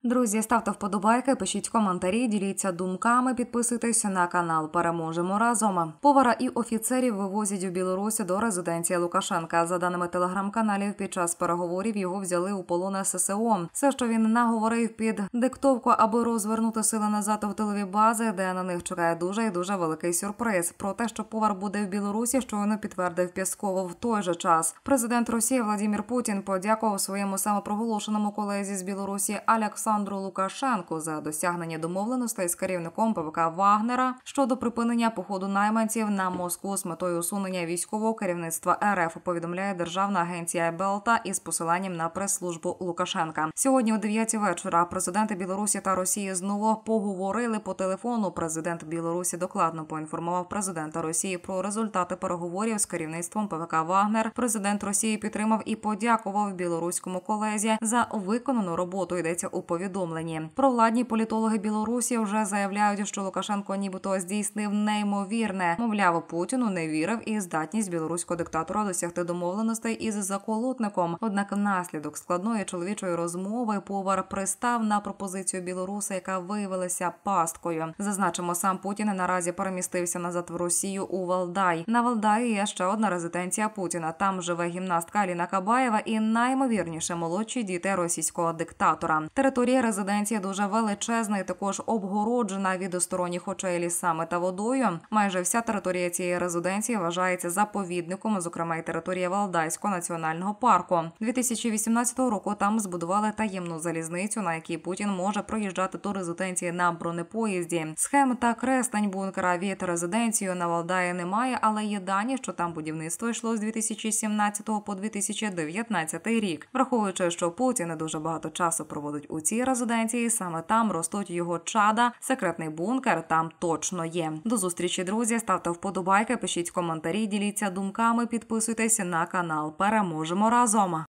Друзі, ставте вподобайки, пишіть коментарі, діліться думками, підписуйтесь на канал «Переможемо разом». Повара і офіцерів вивозять у Білорусі до резиденції Лукашенка. За даними телеграм-каналів, під час переговорів його взяли у полон ССО. Все, що він наговорив під диктовку, аби розвернути сили назад в тилові бази, де на них чекає дуже і дуже великий сюрприз. Про те, що повар буде в Білорусі, щойно підтвердив Пєсков. В той же час президент Росії Владимир Путін подякував своєму самопроголошеному колезі з Білорусі Олександру Лукашенку за досягнення домовленостей з керівником ПВК Вагнера щодо припинення походу найманців на Москву з метою усунення військового керівництва РФ, повідомляє Державна агенція Белта із посиланням на прес-службу Лукашенка. Сьогодні о 9 вечора президенти Білорусі та Росії знову поговорили по телефону. Президент Білорусі докладно поінформував президента Росії про результати переговорів з керівництвом ПВК Вагнер. Президент Росії підтримав і подякував білоруському колезі за виконану роботу, йдеться у повідомленні. Провладні політологи Білорусі вже заявляють, що Лукашенко нібито здійснив неймовірне. Мовляв, Путіну не вірив і здатність білоруського диктатора досягти домовленостей із заколотником. Однак внаслідок складної чоловічої розмови повар пристав на пропозицію білоруса, яка виявилася пасткою. Зазначимо, сам Путін наразі перемістився назад в Росію у Валдай. На Валдаї є ще одна резиденція Путіна. Там живе гімнастка Аліна Кабаєва і наймовірніше молодші діти російського диктатора. Територія резиденції дуже величезна і також обгороджена від сторонніх очей лісами та водою. Майже вся територія цієї резиденції вважається заповідником, зокрема й територія Валдайського національного парку. 2018 року там збудували таємну залізницю, на якій Путін може проїжджати до резиденції на бронепоїзді. Схем та креслень бункера від резиденції на Валдаї немає, але є дані, що там будівництво йшло з 2017 по 2019 рік. Враховуючи, що Путін дуже багато часу проводить у цій резиденції, саме там ростуть його чада, секретний бункер там точно є. До зустрічі, друзі, ставте вподобайки, пишіть коментарі, діліться думками, підписуйтесь на канал. Переможемо разом!